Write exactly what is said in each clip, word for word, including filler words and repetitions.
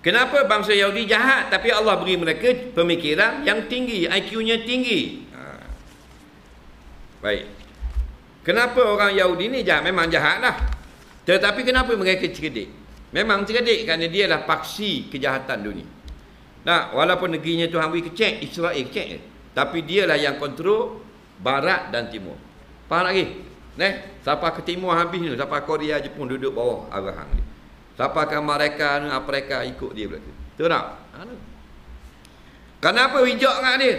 Kenapa bangsa Yahudi jahat tapi Allah beri mereka pemikiran yang tinggi, I Q-nya tinggi. Ha. Baik. Kenapa orang Yahudi ni jahat? Memang jahat lah. Tetapi kenapa mereka cerdik? Memang cerdik kerana dia lah paksi kejahatan dunia. Nah, walaupun negerinya Tuhan beri kecek, Israel kecek je. Tapi dialah yang kontrol barat dan timur. Faham lagi? Neh, siapa ke timur habis ni, siapa Korea, Jepun duduk bawah arahan dia. Siapa ke mereka, Afrika ikut dia berarti. Betul tak? Kenapa hijau dengan dia?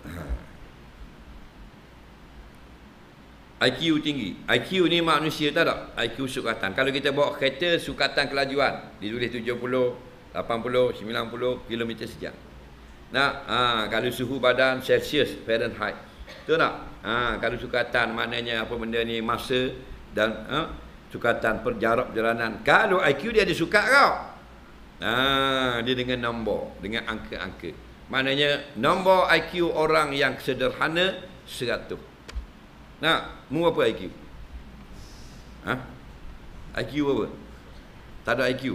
I Q tinggi. I Q ni manusia tahu tak? I Q sukatan. Kalau kita bawa kereta sukatan kelajuan, ditulis tujuh puluh, lapan puluh, sembilan puluh kilometer sejam. Nah, ha, kalau suhu badan Celsius, Fahrenheit. Betul tak? Ha, kalau sukatan maknanya apa benda ni, masa dan ha, sukatan perjarak perjalanan. Kalau I Q dia ada sukat kau. Ha, dia dengan nombor, dengan angka-angka. Maknanya nombor I Q orang yang sederhana seratus. Nah, mu apa I Q? Ha? I Q apa? Tak ada I Q.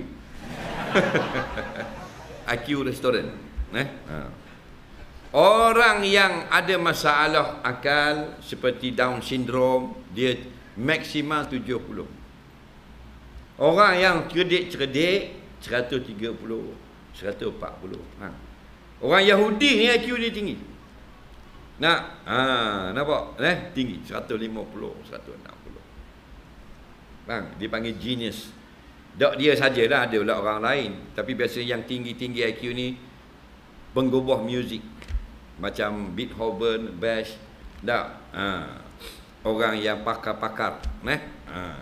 I Q restoran. Eh? Ha. Orang yang ada masalah akal seperti Down syndrome, dia maksimal tujuh puluh. Orang yang cerdik-cerdik seratus tiga puluh, seratus empat puluh. Ha. Orang Yahudi ni I Q dia tinggi. Nak, ha, nampak? Eh, tinggi seratus lima puluh, seratus enam puluh. Bang, dia panggil genius. Tak dia sajalah, ada pula orang lain. Tapi biasa yang tinggi-tinggi I Q ni penggubah muzik. Macam Beethoven, Bach. Tak, ha. Orang yang pakar-pakar, eh? Ha.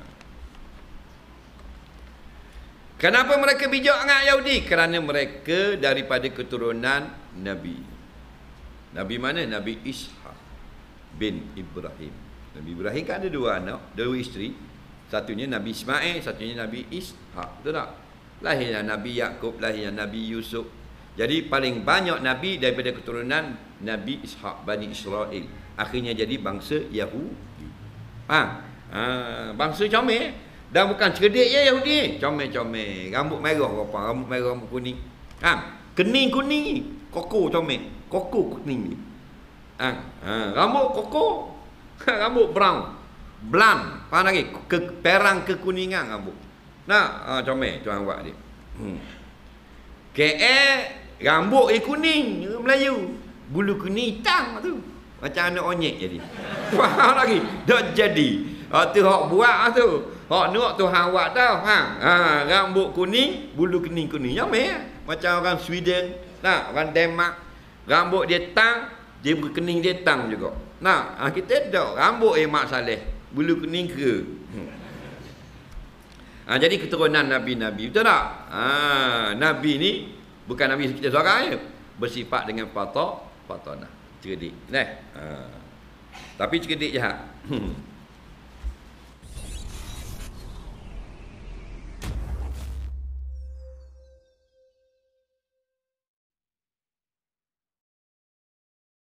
Kenapa mereka bijak dengan Yahudi? Kerana mereka daripada keturunan Nabi. Nabi mana? Nabi Ishaq bin Ibrahim. Nabi Ibrahim kan ada dua anak, dua isteri. Satunya Nabi Ismail, satunya Nabi Ishaq. Betul tak? Lahirnya Nabi Yaqub, lahirnya Nabi Yusuf. Jadi paling banyak Nabi daripada keturunan Nabi Ishaq, Bani Israel. Akhirnya jadi bangsa Yahudi. Ha? Ha, bangsa comel. Dan bukan cerdik je Yahudi. Comel-comel. Rambut merah apa? Rambut merah, rambut kuning. Ha? Kening kuning. Koko comel. Koko kuning ni. Ha, ha, rambut koko. Rambut brown. Blonde. Faham lagi? Ke, perang kekuningan rambut. Nah, ha, comel tuan buat dia. Hmm. K L rambut eh kuning Melayu. Bulu kuning hitam tu. Macam anak onyek jadi. Faham lagi? Dak jadi. Ha, tu hak buat tu. Hak nak tu hang buat tau. Ha, ha, rambut kuning, bulu kuning-kuning. Comel. Macam orang Sweden. Nah, orang Denmark. Rambut dia tang, dia berkening dia tang juga. Nah, kita tak rambut eh Mak Saleh, bulu kening ke. Hmm. Ha, jadi keturunan Nabi-Nabi, betul tak? Ha, Nabi ni bukan Nabi kita seorang je, bersifat dengan patah, patah nah, cerdik. Nah, ha. Tapi cerdik jahat. Hmm.